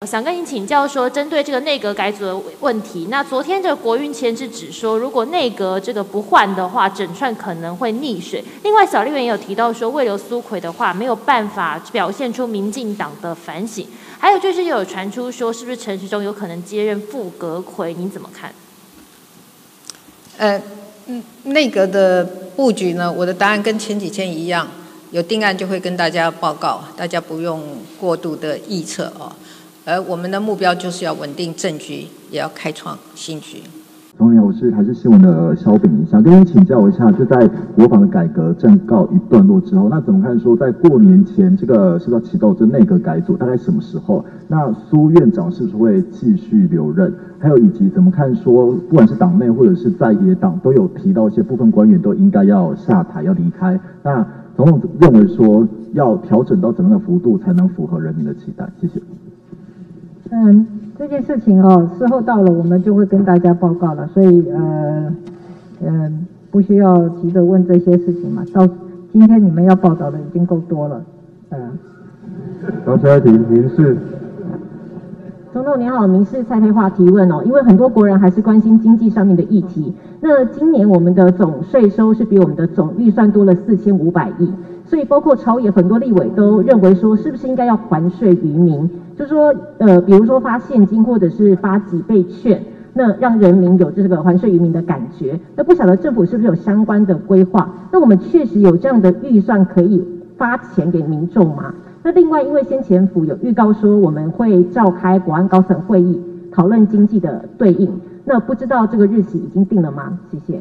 想跟您请教说，针对这个内阁改组的问题，那昨天这个国运前置指说，如果内阁这个不换的话，整串可能会溺水。另外，小立委也有提到说，未留苏揆的话，没有办法表现出民进党的反省。还有就是有传出说，是不是陈时中有可能接任副阁揆？您怎么看？ 内阁的布局呢，我的答案跟前几天一样，有定案就会跟大家报告，大家不用过度的臆测哦。而我们的目标就是要稳定政局，也要开创新局。 总理，我是台视新闻的萧炳，想跟您请教一下，就在国防的改革正告一段落之后，那怎么看说在过年前这个是要启动这内阁改组，大概什么时候？那苏院长是不是会继续留任？还有以及怎么看说，不管是党内或者是在野党，都有提到一些部分官员都应该要下台要离开。那总统认为说要调整到怎么样的幅度才能符合人民的期待？谢谢。 这件事情事后到了我们就会跟大家报告了，所以不需要急着问这些事情嘛。到今天你们要报道的已经够多了。 然后下一题，民事。 总统您好，民事蔡佩华提问因为很多国人还是关心经济上面的议题。那今年我们的总税收是比我们的总预算多了4500亿，所以包括朝野很多立委都认为说，是不是应该要还税于民？就是说比如说发现金或者是发几倍券，那让人民有这个还税于民的感觉。那不晓得政府是不是有相关的规划？那我们确实有这样的预算可以发钱给民众吗？那另外，因为先前府有预告说我们会召开国安高层会议讨论经济的对应，那不知道这个日期已经定了吗？谢谢。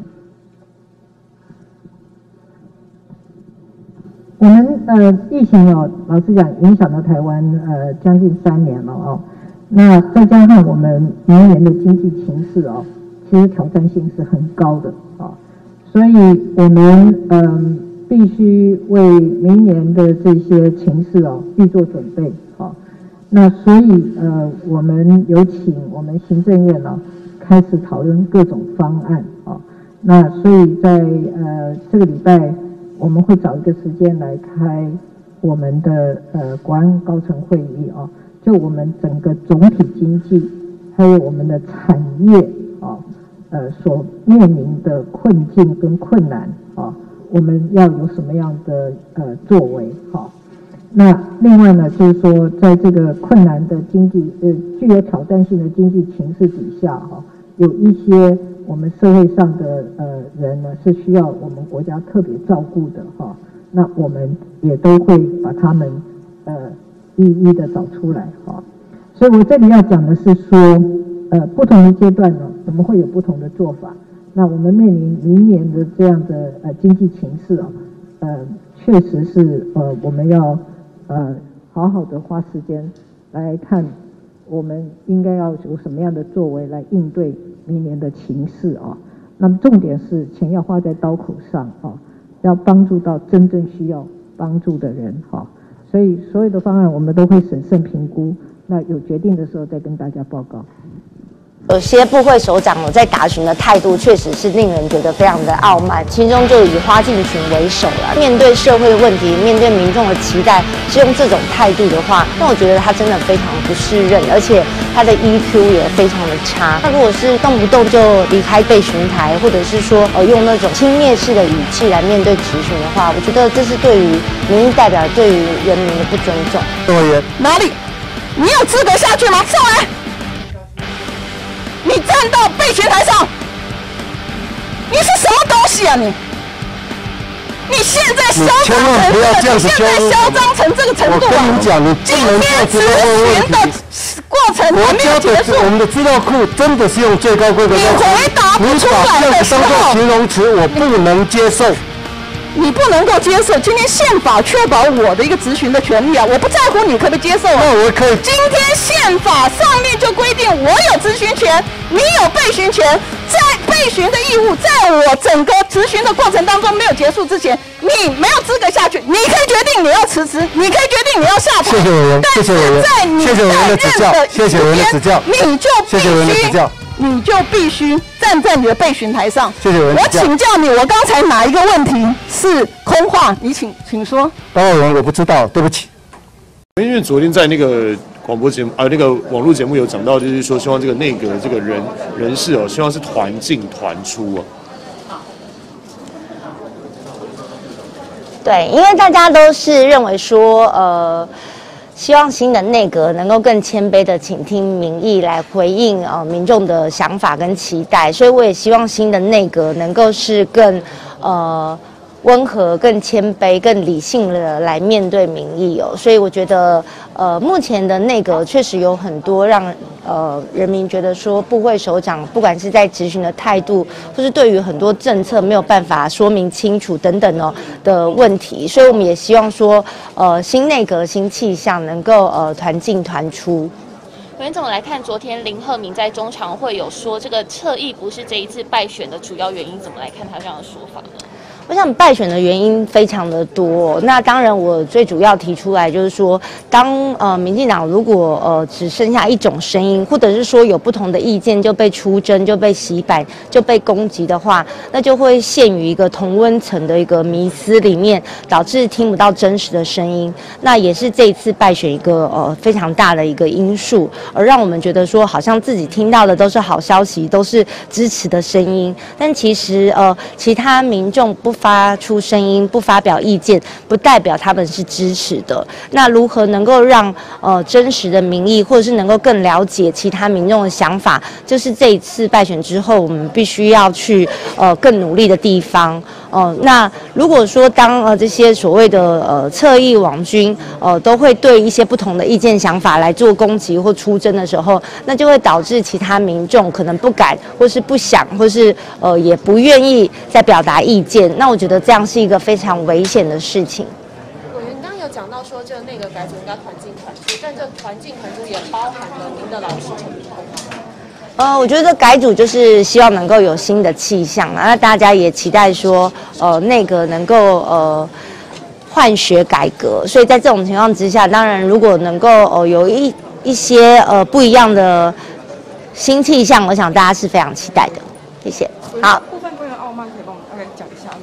我们疫情老实讲影响到台湾将近3年了那再加上我们明年的经济情势其实挑战性是很高的所以我们必须为明年的这些情势预做准备那所以我们有请我们行政院开始讨论各种方案那所以在这个礼拜我们会找一个时间来开我们的国安高层会议就我们整个总体经济还有我们的产业所面临的困境跟困难我们要有什么样的作为那另外呢，就是说在这个困难的经济具有挑战性的经济情势底下有一些我们社会上的人呢是需要我们国家特别照顾的那我们也都会把他们一一的找出来所以我这里要讲的是说不同的阶段呢我们会有不同的做法。那我们面临明年的这样的经济情势确实是我们要好好的花时间来看我们应该要有什么样的作为来应对明年的情势那么重点是钱要花在刀口上要帮助到真正需要帮助的人所以所有的方案我们都会审慎评估，那有决定的时候再跟大家报告。 有些部会首长在答询的态度确实是令人觉得非常的傲慢，其中就以花敬群为首了。面对社会的问题，面对民众的期待，是用这种态度的话，那我觉得他真的非常不适任，而且他的 EQ 也非常的差。那如果是动不动就离开备询台，或者是说用那种轻蔑式的语气来面对质询的话，我觉得这是对于民意代表、对于人民的不尊重。 委员哪里？你有资格下去吗？上来！你站到备询台上，你是什么东西啊你？你现在嚣张成这个，你现在嚣张成这个程度啊！我跟你讲，你今天质询的过程还没有结束。我们的资料库真的是用最高规格。你回答不出来的时候，你把这样当作形容词，我不能接受。你不能够接受，今天宪法确保我的一个质询的权利啊！我不在乎你可不可以接受啊？那我可以。今天宪法上面就规定，我有质询权，你有备询权，在备询的义务，在我整个质询的过程当中没有结束之前，你没有资格下去。你可以决定你要辞职，你可以决定你要下台。谢谢委员，谢谢委员，在你在任的谢谢委员的指教，你就谢谢委员的指教。你就必须站在你的备询台上。谢谢委员。我请教你，我刚才哪一个问题是空话？你请说。当委员我不知道，对不起。 因为昨天在那个广播节目那个网络节目有讲到，就是说希望这个内阁这个人事哦，希望是团进团出哦。 对，因为大家都是认为说希望新的内阁能够更谦卑的倾听民意，来回应民众的想法跟期待，所以我也希望新的内阁能够是更温和、更谦卑、更理性的来面对民意哦。所以我觉得目前的内阁确实有很多让人民觉得说部会首长不管是在质询的态度，或是对于很多政策没有办法说明清楚等等的问题，所以我们也希望说新内阁新气象能够团进团出。 委员怎么来看？昨天林鹤鸣在中常会有说，这个侧翼不是这一次败选的主要原因，怎么来看他这样的说法呢？ 我想败选的原因非常的多，那当然我最主要提出来就是说，当民进党如果只剩下一种声音，或者是说有不同的意见就被出征、就被洗版、就被攻击的话，那就会陷于一个同温层的一个迷思里面，导致听不到真实的声音。那也是这一次败选一个非常大的一个因素，而让我们觉得说好像自己听到的都是好消息，都是支持的声音，但其实其他民众不发出声音、不发表意见，不代表他们是支持的。那如何能够让真实的民意，或者是能够更了解其他民众的想法，就是这一次败选之后，我们必须要去更努力的地方。那如果说当这些所谓的侧翼网军都会对一些不同的意见想法来做攻击或出征的时候，那就会导致其他民众可能不敢，或是不想，或是也不愿意再表达意见。那我觉得这样是一个非常危险的事情。 委员刚刚有讲到说，这个内阁改组应该团进团出，但这团进团出也包含了您的老师陈明通。 我觉得改组就是希望能够有新的气象啊，那大家也期待说，内阁能够换血改革。所以在这种情况之下，当然如果能够有一些不一样的新气象，我想大家是非常期待的。谢谢。好。 部分官员傲慢，可以帮我们大概讲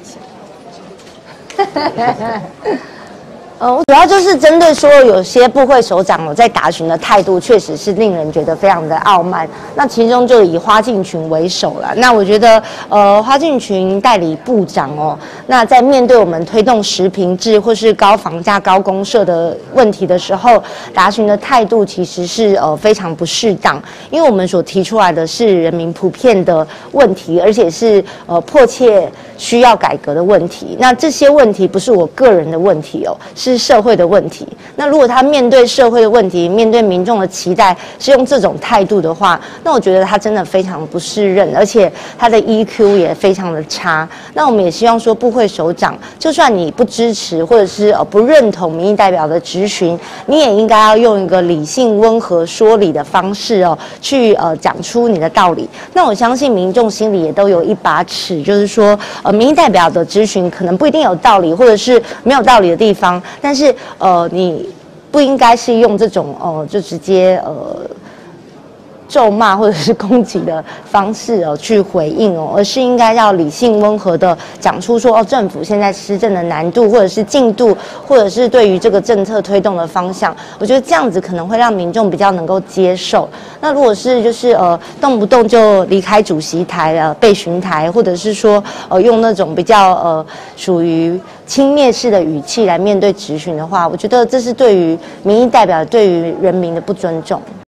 一下。 我主要就是针对说有些部会首长在答询的态度，确实是令人觉得非常的傲慢。那其中就以花敬群为首了。那我觉得，花敬群代理部长那在面对我们推动实坪制或是高房价、高公设的问题的时候，答询的态度其实是非常不适当。因为我们所提出来的是人民普遍的问题，而且是迫切需要改革的问题。那这些问题不是我个人的问题是社会的问题。那如果他面对社会的问题，面对民众的期待是用这种态度的话，那我觉得他真的非常不适任，而且他的 EQ 也非常的差。那我们也希望说，部会首长，就算你不支持或者是不认同民意代表的质询，你也应该要用一个理性、温和、说理的方式去讲出你的道理。那我相信民众心里也都有一把尺，就是说民意代表的质询可能不一定有道理，或者是没有道理的地方。但是你不应该是用这种就直接咒骂或者是攻击的方式去回应而是应该要理性温和的讲出说政府现在施政的难度或者是进度，或者是对于这个政策推动的方向，我觉得这样子可能会让民众比较能够接受。那如果是就是动不动就离开主席台备询台，或者是说用那种比较属于轻蔑式的语气来面对质询的话，我觉得这是对于民意代表、对于人民的不尊重。